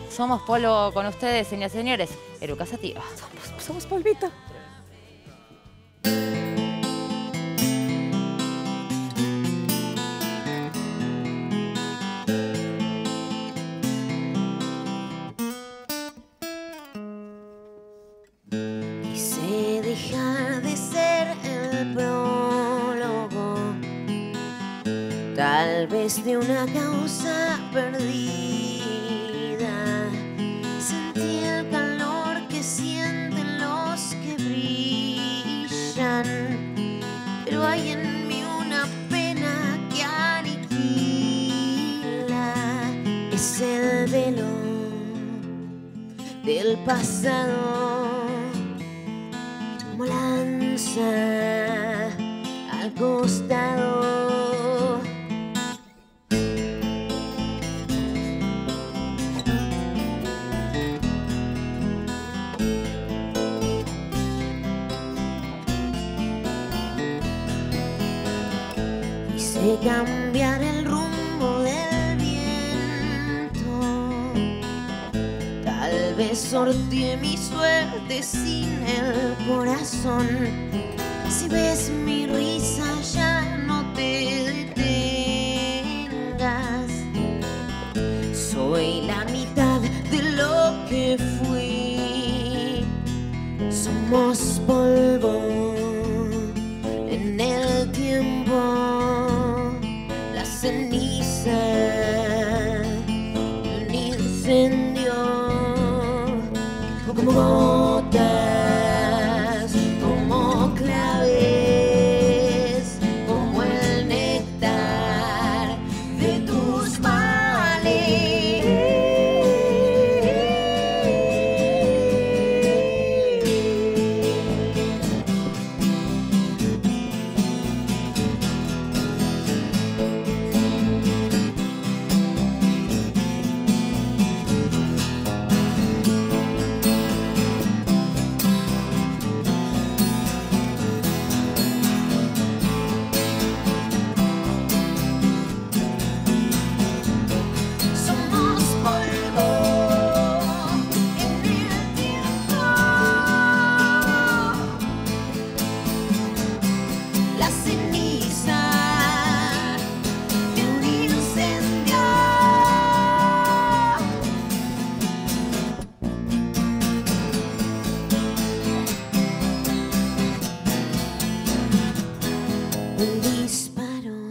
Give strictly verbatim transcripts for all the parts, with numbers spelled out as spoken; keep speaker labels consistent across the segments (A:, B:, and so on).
A: Somos polvo con ustedes, señoras y señores. Eruca Sativa.
B: Somos, somos polvito.
C: Quise dejar de ser el prólogo, tal vez de una causa perdida. Sentí el calor que sienten los que brillan, pero hay en mí una pena que aniquila. Es el velo del pasado, como lanza al costado. Quise cambiar el rumbo del viento, tal vez sorteé mi suerte sin el corazón. Si ves mi risa ya no te detengas, soy la mitad de lo que fui. Somos polvo en el tiempo, la ceniza de un incendio, como gotas, como claves, como el néctar de tus un disparo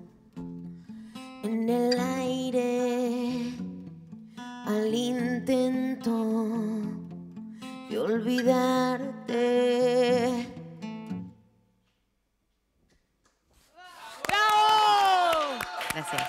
C: en el aire al intento de olvidarte.
A: ¡Bravo! Gracias.